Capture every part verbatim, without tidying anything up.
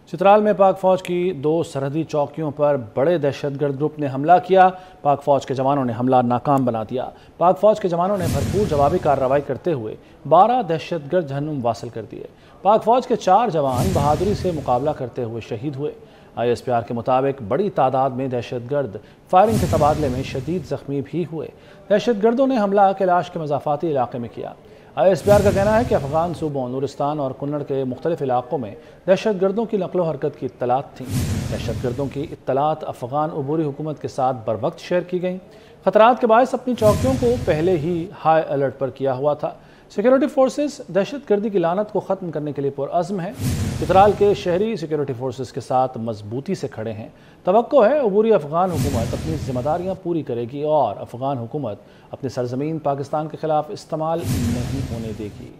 चित्राल में पाक फौज की दो सरहदी चौकियों पर बड़े दहशतगर्द ग्रुप ने हमला किया। पाक फौज के जवानों ने हमला नाकाम बना दिया। पाक फौज के जवानों ने भरपूर जवाबी कार्रवाई करते हुए बारह दहशतगर्द जहन्नुम वासिल कर दिए। पाक फौज के चार जवान बहादुरी से मुकाबला करते हुए शहीद हुए। आई एस पी आर के मुताबिक बड़ी तादाद में दहशतगर्द फायरिंग के तबादले में शदीद जख्मी भी हुए। दहशतगर्दों ने हमला कैलाश के मज़ाफ़ाती इलाके में किया। आई एस पी आर का कहना है कि अफगान सूबों नूरिस्तान और कुन्नड़ के मुख्तलिफ इलाकों में दहशतगर्दों की नकलो हरकत की इत्तलात थी। दहशतगर्दों की इत्तलात अफगान अबूरी हुकूमत के साथ बर वक्त शेयर की गई। खतरात के बायस अपनी चौकियों को पहले ही हाई अलर्ट पर किया हुआ था। सिक्योरिटी फोर्सेस दहशतगर्दी की लानत को ख़त्म करने के लिए पुरअज़्म है। चित्राल के शहरी सिक्योरिटी फोर्सेस के साथ मजबूती से खड़े हैं। तवक्को है अबूरी अफगान हुकूमत अपनी जिम्मेदारियां पूरी करेगी और अफगान हुकूमत अपनी सरजमीन पाकिस्तान के खिलाफ इस्तेमाल नहीं होने देगी।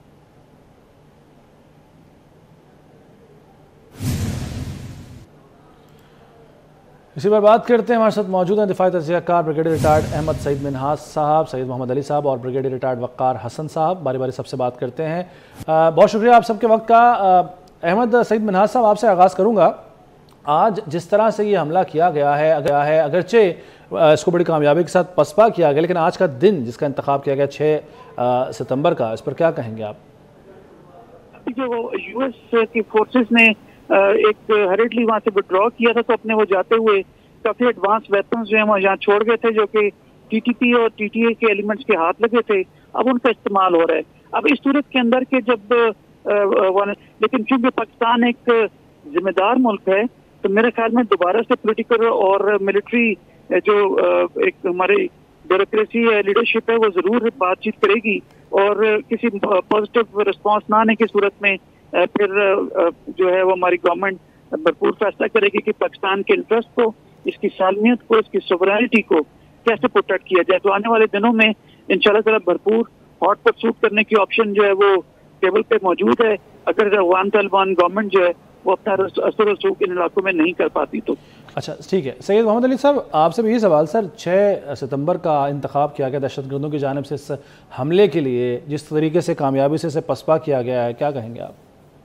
इसी पर बात करते हैं। हमारे साथ मौजूद हैं दिफाई तज़कियाकार ब्रिगेडियर रिटायर्ड अहमद सईद मिन्हास साहब, सईद मोहम्मद अली साहब और ब्रिगेडियर रिटायर्ड वक़ार हसन साहब। बारी बारी सबसे बात करते हैं। आ, बहुत शुक्रिया आप सबके वक्त का। आ, अहमद सईद मिन्हास साहब, आपसे आगाज़ करूँगा। आज जिस तरह से ये हमला किया गया है अगर है अगरचे इसको बड़ी कामयाबी के साथ पसपा किया गया, लेकिन आज का दिन जिसका इंतखाब किया गया छः सितंबर का, इस पर क्या कहेंगे आप? जो यूएस की फोर्सेस ने एक हरेडली वहां से विड्रॉ किया था, तो अपने वो जाते हुए काफी एडवांस वेपन्स जो है वो यहाँ छोड़ गए थे, जो कि टीटीपी और टीटीए के एलिमेंट्स के हाथ लगे थे। अब उनका इस्तेमाल हो रहा है। अब इस सूरत के अंदर के जब लेकिन चूंकि पाकिस्तान एक जिम्मेदार मुल्क है, तो मेरे ख्याल में दोबारा से पॉलिटिकल और मिलिट्री जो एक हमारी ब्यूरोक्रेसी है, लीडरशिप है, वो जरूर बातचीत करेगी और किसी पॉजिटिव रिस्पांस ना आने की सूरत में फिर जो है वो हमारी गवर्नमेंट भरपूर फैसला करेगी कि पाकिस्तान के इंटरेस्ट को, इसकी सालमियत को, इसकी सोवरेनिटी को कैसे प्रोटेक्ट किया जाए। तो आने वाले दिनों में इंशाल्लाह ताला भरपूर हॉट परसूट करने की ऑप्शन जो है वो टेबल पे मौजूद है। अगर अफगान तालिबान गवर्नमेंट जो है वो अपना असर रसूख इन इलाकों में नहीं कर पाती तो। अच्छा, ठीक है। सैयद मोहम्मद अली साहब, आपसे भी ये सवाल सर, छः सितंबर का इंतखाब किया गया दहशतगर्दों की जानिब से इस हमले के लिए, जिस तरीके से कामयाबी से इसे पसपा किया गया है, क्या कहेंगे आप?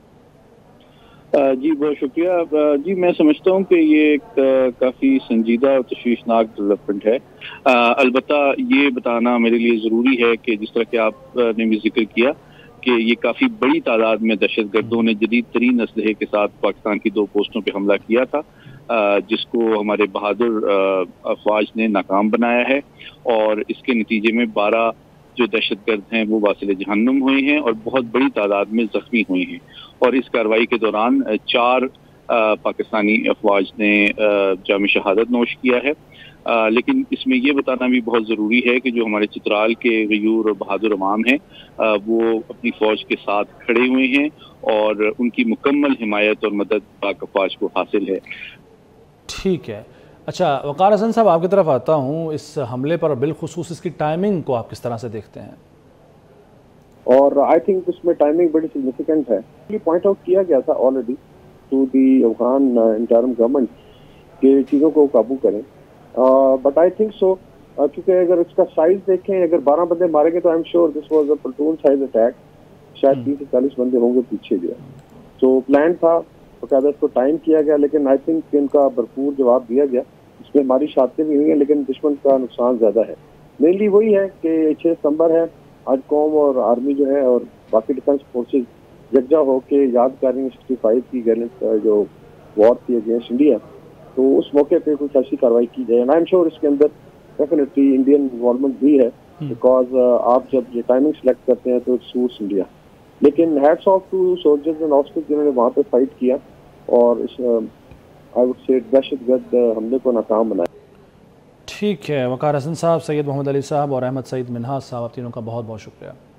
जी बहुत शुक्रिया। जी मैं समझता हूँ कि ये एक काफ़ी संजीदा और तशवीशनाक डेवलपमेंट है। अलबत्ता ये बताना मेरे लिए ज़रूरी है कि जिस तरह के आपने भी जिक्र किया कि ये काफ़ी बड़ी तादाद में दहशतगर्दों ने जदीद तरीन असलहे के साथ पाकिस्तान की दो पोस्टों पर हमला किया था, जिसको हमारे बहादुर अफवाज ने नाकाम बनाया है और इसके नतीजे में बारह जो दहशतगर्द हैं वो वासिल जहन्नुम हुए हैं और बहुत बड़ी तादाद में जख्मी हुए हैं। और इस कार्रवाई के दौरान चार पाकिस्तानी अफवाज ने जाम शहादत नोश किया है। आ, लेकिन इसमें यह बताना भी बहुत ज़रूरी है कि जो हमारे चित्राल के गयूर और बहादुर अवाम हैं वो अपनी फ़ौज के साथ खड़े हुए हैं और उनकी मुकम्मल हिमायत और मदद पाक अफवाज को हासिल है। ठीक है। अच्छा, वक़ार हसन साहब, आपकी तरफ आता हूँ। इस हमले पर बिलखुसूस इसकी टाइमिंग को आप किस तरह से देखते हैं? और आई थिंक उसमें टाइमिंग बड़ी सिग्निफिकेंट है। ये पॉइंट आउट किया गया था already to the Afghan interim government के चीज़ों को काबू करें, बट आई थिंक सो क्योंकि अगर इसका साइज देखें, अगर बारह बंदे मारे गए तो I am sure this was a platoon size attack. शायद तीस से चालीस बंदे होंगे पीछे जो है, तो प्लान था, बकायदा इसको टाइम किया गया, लेकिन आई थिंक इनका भरपूर जवाब दिया गया। इसमें हमारी शहादतें भी हुई हैं, लेकिन दुश्मन का नुकसान ज़्यादा है। मेनली वही है कि छः सितंबर है, आज कौम और आर्मी जो है और बाकी डिफेंस फोर्सेज यकजा हो के याद कर रही हैं सिक्सटी फाइव की गैलेंट जो वॉर थी अगेंस्ट इंडिया, तो उस मौके पे कुछ ऐसी कार्रवाई की जाए। आई एम श्योर इसके अंदर डेफिनेटली इंडियन इन्वॉल्वमेंट भी है, बिकॉज आप जब ये टाइमिंग सेलेक्ट करते हैं तो इट सूट्स इंडिया। लेकिन hats off to soldiers and officers जिन्होंने वहाँ पे फाइट किया और इस आई वुड से दहशतगर्द हमले को नाकाम बनाया। ठीक है। वक़ार हसन साहब, सैयद मोहम्मद अली साहब और अहमद सईद मिन्हास साहब, आप तीनों का बहुत बहुत शुक्रिया।